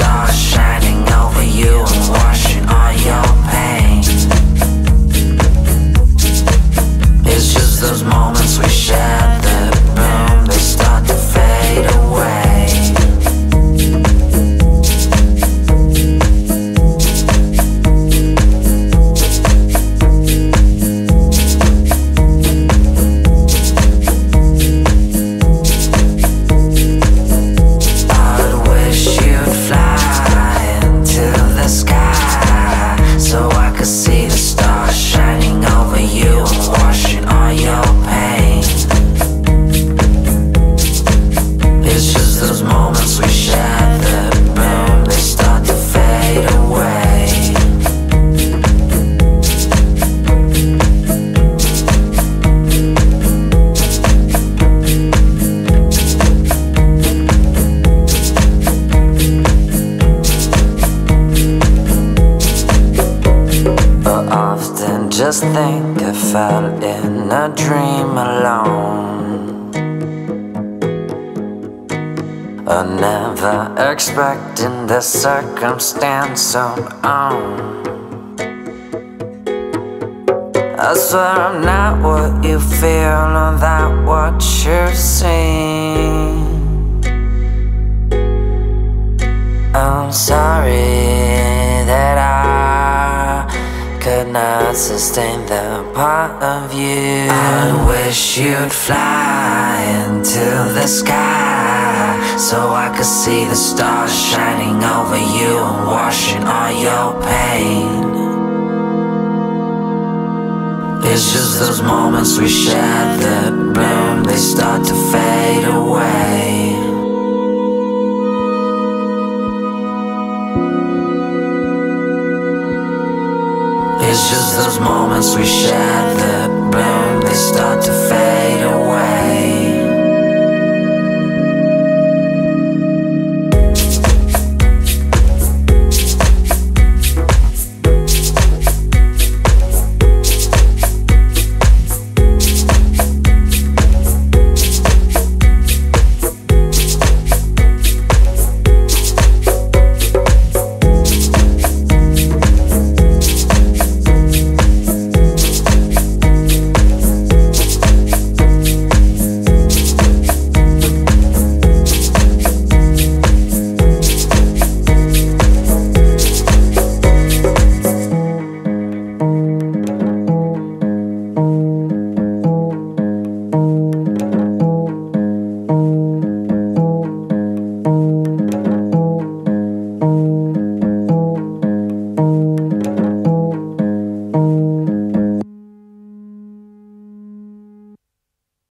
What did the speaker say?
stars shining over you and washing all your pain. It's just those moments we shared that boom, they start to fade away. Just think I fell in a dream alone, never expecting the circumstance so on. I swear I'm not what you feel or that what you see. I'm sorry that I could not sustain the part of you. I wish you'd fly into the sky so I could see the stars shining over you and washing all your pain. It's just those moments we shared that bloom, they start to fade away. It's just those moments we shared that bloom, they start to fade away.